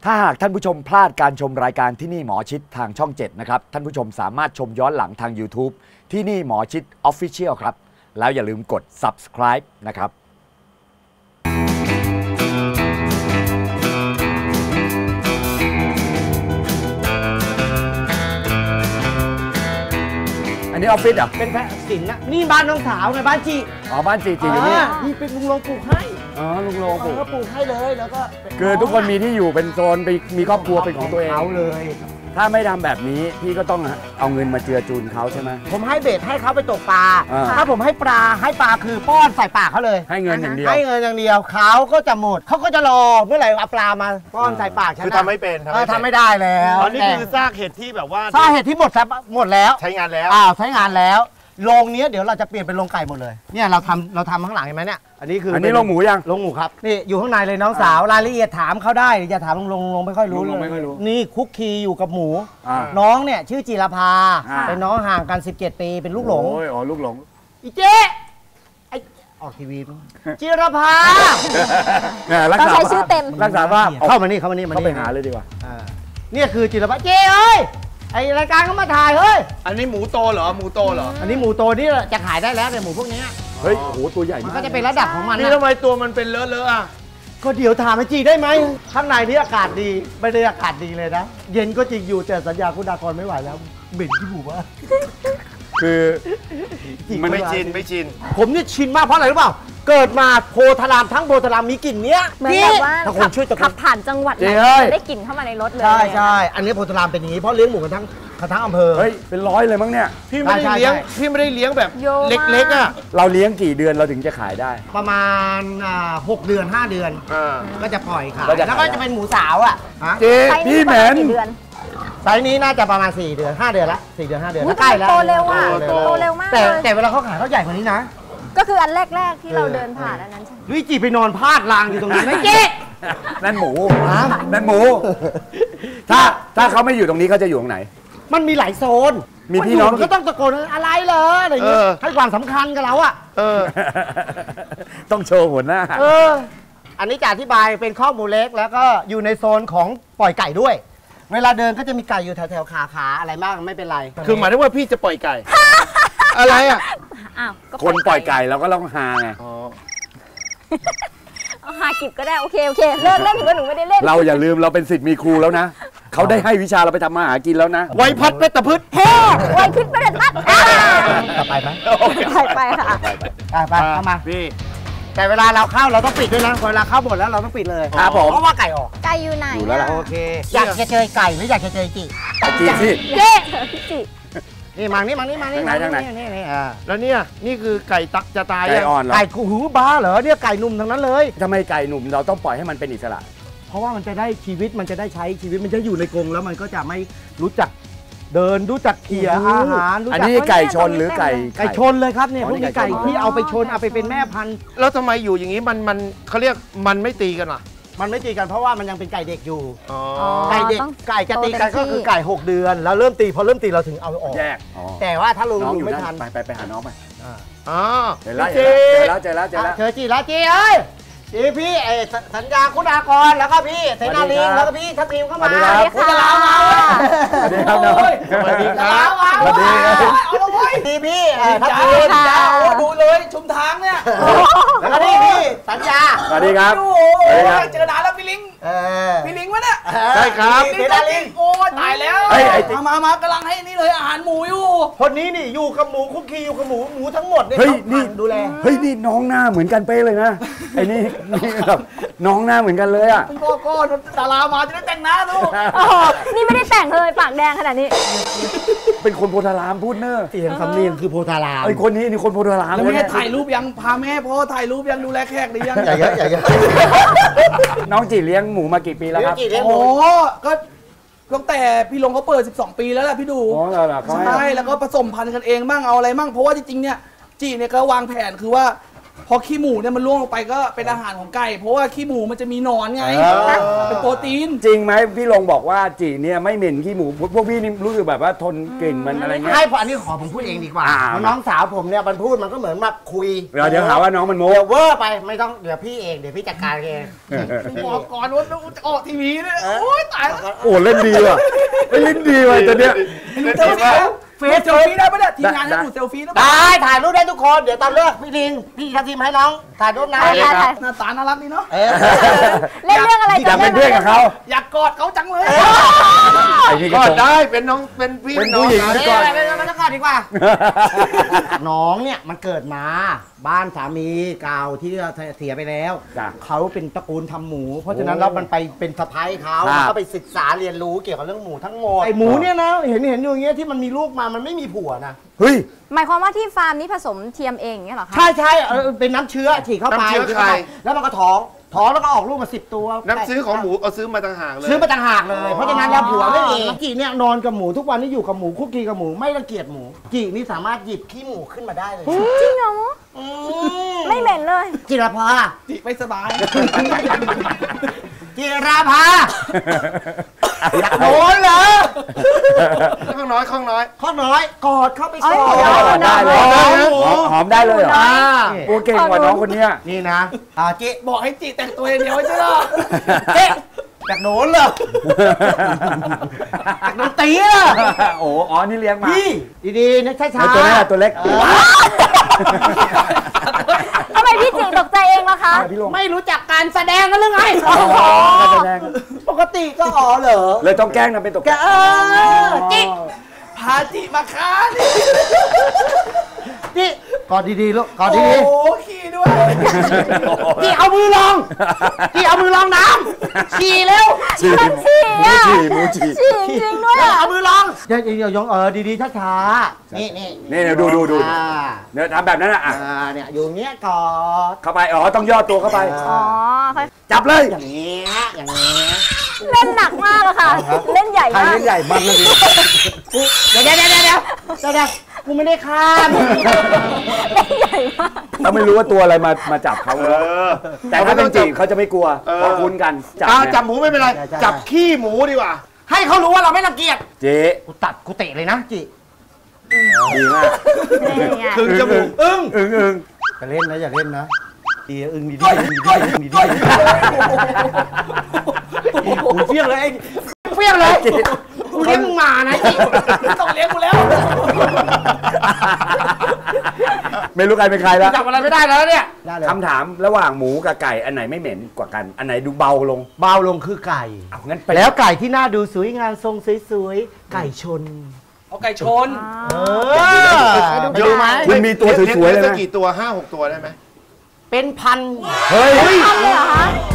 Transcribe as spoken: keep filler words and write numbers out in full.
ถ้าหากท่านผู้ชมพลาดการชมรายการที่นี่หมอชิดทางช่องเจ็ดนะครับท่านผู้ชมสามารถชมย้อนหลังทาง YouTube ที่นี่หมอชิด Official ครับแล้วอย่าลืมกด Subscribe นะครับอันนี้ออฟฟิศอ่ะเป็นแพะสินนะนี่บ้านน้องสาวไงบ้านจีอ๋อบ้านจีจีอยู่นี่นี่เป็นลุงลงปลูกให้อ๋อลุงลงปลูกปลูกให้เลยแล้วก็คือทุกคนมีที่อยู่เป็นโซนไปมีครอบครัวเป็นของตัวเองเขาเลยถ้าไม่ทำแบบนี้พี่ก็ต้องเอาเงินมาเจือจูนเขาใช่ไหมผมให้เบ็ดให้เขาไปตกปลาถ้าผมให้ปลาให้ปลาคือป้อนใส่ปากเขาเลยให้เงินอย่างเดียวให้เงินอย่างเดียวเขาก็จะหมดเขาก็จะรอเมื่อไหร่เอาปลามาป้อนใส่ปากฉันคือทำไม่เป็นทำไม่ได้แล้วตอนนี้คือซากเห็ดที่แบบว่าซากเห็ดที่หมดหมดแล้วใช้งานแล้วอ้าวใช้งานแล้วโรงนี้เดี๋ยวเราจะเปลี่ยนเป็นโรงไก่หมดเลยเนี่ยเราทำเราทำข้างหลังเห็นไหมเนี่ยอันนี้คืออันนี้โรงหมูยังโรงหมูครับนี่อยู่ข้างในเลยน้องสาวรายละเอียดถามเขาได้อย่าถามลงลงลงไม่ค่อยรู้เลยนี่คุกคีอยู่กับหมูน้องเนี่ยชื่อจิรภาเป็นน้องห่างกันสิบเจ็ดปีเป็นลูกหลงโอ้ยอ๋อลูกหลงอีเจ๊ไอออกทีวีจิรภาต้องใช้ชื่อเต็มรักษาว่าเข้ามานี่เข้ามานี่มาไปหาเลยดีกว่าเนี่ยคือจิรภาเจ๊เอ้ยไอรายการเขามาถ่ายเฮ้ยอันนี้หมูโตเหรอหมูโตเหรออันนี้หมูโตนี่จะขายได้แล้วแต่หมูพวกนี้เฮ้ยโอ้โหตัวใหญ่มันก็จะเป็นระดับของมันนี่ทำไมตัวมันเป็นเลอะเลอะอ่ะก็เดี๋ยวถามไอจีได้ไหมข้างในนี่อากาศดีไม่ได้อากาศดีเลยนะเย็นก็จริงอยู่แต่สัญญาคุณดากรไม่ไหวแล้วเหม็นที่หมูว่าคือมันไม่ชินไม่ชินผมนี่ชินมากเพราะอะไรรู้เปล่าเกิดมาโพธารามทั้งโพธารามมีกลิ่นเนี้ยเหมือนแบบว่าขับผ่านจังหวัดไหนได้กลิ่นเข้ามาในรถเลยใช่ใช่อันนี้โพธารามเป็นอย่างนี้เพราะเลี้ยงหมูกันทั้งทั้งอำเภอเฮ้ยเป็นร้อยเลยมั้งเนี่ยพี่ไม่ได้เลี้ยงพี่ไม่ได้เลี้ยงแบบเล็กๆอ่ะเราเลี้ยงกี่เดือนเราถึงจะขายได้ประมาณหกเดือนห้าเดือนก็จะปล่อยขายแล้วก็จะเป็นหมูสาวอ่ะเจ๊พี่แมนไซส์นี้น่าจะประมาณสี่เดือนห้าเดือนละสี่เดือนห้าเดือนใกล้แล้วโตเร็วอ่ะโตเร็วมากแต่แต่เวลาเขาขายเขาใหญ่กว่านี้นะก็คืออันแรกๆที่เราเดินผ่านอันนั้นใช่ลุยจีไปนอนพาดรางอยู่ตรงนั้นไม่เจ๊นั่นหมูนั่นหมูถ้าถ้าเขาไม่อยู่ตรงนี้เขาจะอยู่ตรงไหนมันมีหลายโซนมีพี่น้องก็ต้องตะโกนอะไรเหรออะไรอย่างเงี้ยให้ความสำคัญกับเราอ่ะต้องโชว์หัวหน้าเอออันนี้จะอธิบายเป็นข้อมูลเล็กแล้วก็อยู่ในโซนของปล่อยไก่ด้วยเวลาเดินก็จะมีไก่อยู่แถวๆขาขาอะไรบ้างไม่เป็นไรคือหมายถึงว่าพี่จะปล่อยไก่อะไรอ่ะคนปล่อยไก่เราก็ต้องหาไงเอาหากิบก็ได้โอเคโอเคเลิกเล่นถือว่าหนูไม่ได้เล่นเราอย่าลืมเราเป็นศิษย์มีครูแล้วนะเขาได้ให้วิชาเราไปทำมาหากินแล้วนะไวพัดเป็ดตะพืชเฮ้ไวพัดเป็ดตะพืชไปไหมไปไปค่ะไปไปเข้ามาพี่แต่เวลาเราเข้าเราต้องปิดด้วยนะเวลาเข้าหมดแล้วเราต้องปิดเลยครับผมเพราะว่าไก่ออกไก่อยู่ไหนอยู่แล้วล่ะโอเคอยากจะเจอไก่หรืออยากจะเจอจีจีสิเจ๊พี่จีนี่มังนี่มังนี่มังนี่ทางไหนทางไหนนี่นี่แล้วเนี่ยนี่คือไก่ตักจะตายไก่อ่อนเหรอไก่หูบ้าเหรอเนี่ยไก่หนุ่มทั้งนั้นเลยทำไมไก่หนุ่มเราต้องปล่อยให้มันเป็นอิสระเพราะว่ามันจะได้ชีวิตมันจะได้ใช้ชีวิตมันจะอยู่ในกรงแล้วมันก็จะไม่รู้จักเดินรู้จักเขี่ยอาหารอันนี้ไก่ชนหรือไก่ไก่ชนเลยครับเนี่ยพวกนี้ไก่ที่เอาไปชนเอาไปเป็นแม่พันธุ์แล้วทำไมอยู่อย่างนี้มันมันเขาเรียกมันไม่ตีกันหรอมันไม่ตีกันเพราะว่ามันยังเป็นไก่เด็กอยู่ไก่เด็กไก่จะตีกันก็คือไก่หกเดือนแล้วเริ่มตีพอเริ่มตีเราถึงเอาออกแยกแต่ว่าถ้าลุงลุงไม่ทันไปไปไปหาน้องไปอ๋อเจอแล้วเจอแล้วเจอแล้วเจอแล้วเจอจีแล้วจีเอ้ยจีพี่สัญญาคุณากรแล้วก็พี่เสนาลิงแล้วก็พี่ทัพทีมเข้ามาคุณจะลามาสวัสดีครับน้องสวัสดีครับสวัสดีเอาละเว้ยดีพี่ทัพทีมดูเลยชุมทางเนี่ยแล้วก็นี่พี่สัญญาสวัสดีครับเจอนานแล้วพี่ลิงพี่ลิงวะเนี่ยใช่ครับเสนาลิงโอ้ตายแล้วมามามากำลังให้นี่เลยอาหารหมูอยู่คนนี้นี่อยู่กับหมูคุกคีอยู่กับหมูหมูทั้งหมดเนี่ยเฮ้ยนี่ดูแลเฮ้ยนี่น้องหน้าเหมือนกันเป๊ะเลยนะไอ้นี่นี่แบบน้องหน้าเหมือนกันเลยอ่ะก็ก็ดารามาจะได้แต่งหน้าดูนี่ไม่ได้แต่งเลยปากแดงขนาดนี้เป็นคนโพธารามพูดเนอะเสียงสำเนียงคือโพธารามไอ้คนนี้นี่คนโพธารามแล้วแม่ถ่ายรูปยังพาแม่พ่อถ่ายรูปยังดูแลแขกหรือยังใหญ่เยอะใหญ่เยอะน้องจีเลี้ยงหมูมากี่ปีแล้วครับโอ้ก็ตั้งแต่พี่ลงเขาเปิดสิบสองปีแล้วแหละพี่ดูใช่แล้วก็ผสมพันธุ์กันเองบ้างเอาอะไรบ้างเพราะว่าจริงๆเนี่ยจีเนี่ยก็วางแผนคือว่าพอขี้หมูเนี่ยมันล่วงลงไปก็เป็นอาหารของไก่ เพราะว่าขี้หมูมันจะมีหนอนไงเป็นโปรตีนจริงไหมพี่ลงบอกว่าจีเนี่ยไม่เหม็นขี้หมูพวกพี่นี่รู้สึกแบบว่าทนกลิ่นมันอะไรเงี้ยให้ผมอันนี้ขอผมพูดเองดีกว่าน้องสาวผมเนี่ยมันพูดมันก็เหมือนมาคุยเดี๋ยวหาว่าน้องมันโม้เดี๋ยวเวอร์ไปไม่ต้องเดี๋ยวพี่เองเดี๋ยวพี่จัดการเองบอกก่อนว่าจะออกทีวีเลยโอ้ยตายแล้วโอ้เล่นดีว่ะเล่นดีว่ะตัวเนี้ยเฟซเซลฟี่ได้ปะเนี่ยทีมงานให้ดูเซลฟี่ได้ได้ถ่ายรูปได้ทุกคนเดี๋ยวตอนเลือกพี่ดิงพี่ทัพทีมให้น้องถ่ายรูปนะหน้าตาน่ารักดีเนาะเล่นเรื่องอะไรอยากเป็นเพื่อนกับเขาอยากกอดเขาจังเลยกอดได้เป็นน้องเป็นพี่เป็นผู้หญิงก่อนเป็นมันก่อนดีกว่าน้องเนี่ยมันเกิดมาบ้านสามีเก่าที่เสียไปแล้วเขาเป็นตระกูลทำหมูเพราะฉะนั้นแล้วมันไปเป็นสะพ้ายเขาเขาไปศึกษาเรียนรู้เกี่ยวกับเรื่องหมูทั้งหมดไอหมูเนี่ยนะเห็นเห็นอยู่อย่างเงี้ยที่มันมีลูกมามันไม่มีผัวนะเฮ้ยหมายความว่าที่ฟาร์มนี้ผสมเทียมเองเงี้ยหรอคะใช่ใช่เป็นน้ำเชื้อฉีดเข้าไปแล้วมันก็ท้องท้องแล้วก็ออกลูกมาสิบตัวน้ำซื้อของหมูเอาซื้อมาต่างหากเลยซื้อมาต่างหากเลยเพราะฉะนั้นแล้วผัวไม่มีกี่เนี่ยนอนกับหมูทุกวันนี้อยู่กับหมูคุกคีกับหมูไม่รังเกียจหมูกี่นี่สามารถหยิบขี้หมูขึ้นมาได้เลยจริงเหรอไม่เหม็นเลยจิรภาจิไม่สบายจิราภาอยากโดนเหรอข้างน้อยข้างน้อยข้างน้อยกอดเข้าไปกอดได้เลยหอมได้เลยเหรอโอ้เก่งกว่าน้องคนนี้นี่นะอ่าจิบอกให้จิแต่งตัวเดียวใช่ไหมเจ๊อยากโดนเหรออยากโดนตีอ่ะโอ้อ๋อนี่เลี้ยงมาดีๆนะช้าๆตัวนี้ตัวเล็กทำไมพี่จิงตกใจเองล่ะคะไม่รู้จักการแสดงกันหรือไงการแสดงปกติก็อ๋อเหรอเลยต้องแกล้งนะเป็นตกใจจิพาจิมาค้าจิกอดดีๆลูกกอดดีๆโอ้ขี้ด้วยจิเอามือลองจิเอามือลองน้ำฉี่เร็วฉี่ฉี่อ่ะฉี่มูฉี่ฉี่จริงด้วยเอามือลองเดี๋ยวเดี๋ยวยองเออดีๆช้าๆนี่นี่นี่เดี๋ยวดูดูดูเนี่ยทำแบบนั้นอ่ะเนี่ยอยู่เงี้ยกอดเข้าไปอ๋อต้องย่อตัวเข้าไปอ๋อจับเลยอย่างเงี้ยอย่างเงี้ยเล่นหนักมากอะค่ะเล่นใหญ่มากเล่นใหญ่บ้างเลยเดี๋ยวเดี๋ยวเดี๋ยวเดี๋ยวเดี๋ยวกูไม่ได้ข้ามเล่นใหญ่มากเขาไม่รู้ว่าตัวอะไรมามาจับเขาแต่ถ้าเป็นจีบเขาจะไม่กลัวพอคุ้นกันจับจับหมูไม่เป็นไรจับขี้หมูดีกว่าให้เขารู้ว่าเราไม่รังเกียจเจ๊กูตัดกูเตะเลยนะจีดีมากถึงจมูกอึ้งอึ้งอึ้งจะเล่นนะอย่าเล่นนะดีอึ้งดีดีดีดีดีดีกูเฟี้ยงเลยเฟี้ยงเลยกูเลี้ยงมึงมานะจีต้องเลี้ยงกูแล้วไม่รู้ใครเป็นใครแล้วจับอะไรไม่ได้แล้วเนี่ยคำถามระหว่างหมูกับไก่อันไหนไม่เหม็นกว่ากันอันไหนดูเบาลงเบาลงคือไก่งั้นแล้วไก่ที่น่าดูสวยงามทรงสวยๆไก่ชนเอาไก่ชนเออดูไหมคุณมีตัวสวยๆเลยไหมกี่ตัวห้าหกตัวได้ไหมเป็นพันเฮ้ยพันเลยเหรอคะ